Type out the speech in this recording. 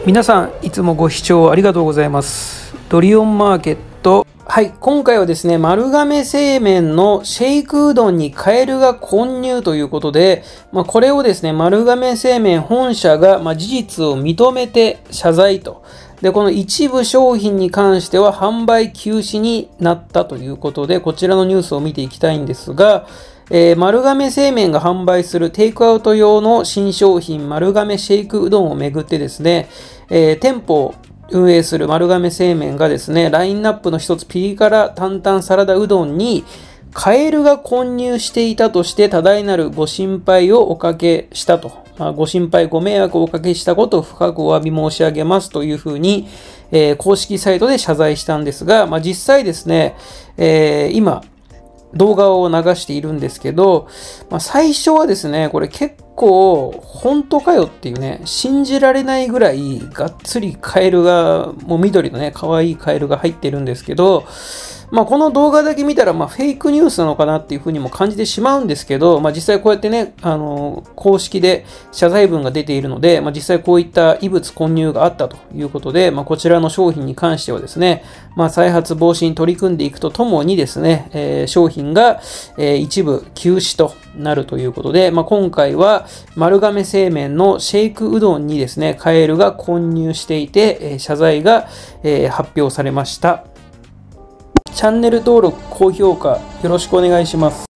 皆さんいつもご視聴ありがとうございます。ドリオンマーケット。はい、今回はですね、丸亀製麺のシェイクうどんにカエルが混入ということで、これをですね、丸亀製麺本社が事実を認めて謝罪と。で、この一部商品に関しては販売休止になったということで、こちらのニュースを見ていきたいんですが、丸亀製麺が販売するテイクアウト用の新商品、丸亀シェイクうどんをめぐってですね、店舗を運営する丸亀製麺がですね、ラインナップの一つピリ辛担々サラダうどんにカエルが混入していたとして多大なるご心配をおかけしたと。ご心配、ご迷惑をおかけしたことを深くお詫び申し上げますというふうに、公式サイトで謝罪したんですが、実際ですね、今、動画を流しているんですけど、最初はですね、これ結構本当かよっていうね、信じられないぐらいがっつりカエルが、もう緑のね、可愛いカエルが入ってるんですけど、この動画だけ見たらフェイクニュースなのかなっていうふうにも感じてしまうんですけど、実際こうやってね、公式で謝罪文が出ているので、実際こういった異物混入があったということで、こちらの商品に関してはですね、再発防止に取り組んでいくとともにですね、商品が、一部休止となるということで、今回は丸亀製麺のシェイクうどんにですね、カエルが混入していて、謝罪が、発表されました。チャンネル登録、高評価よろしくお願いします。